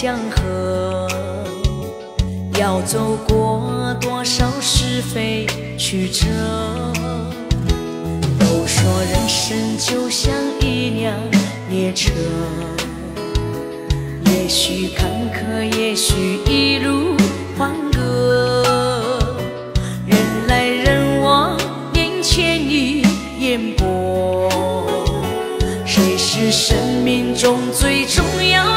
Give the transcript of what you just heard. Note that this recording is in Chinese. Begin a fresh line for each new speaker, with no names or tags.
江河，要走过多少是非曲折。都说人生就像一辆列车，也许坎坷，也许一路欢歌，人来人往，眼前与眼波，谁是生命中最重要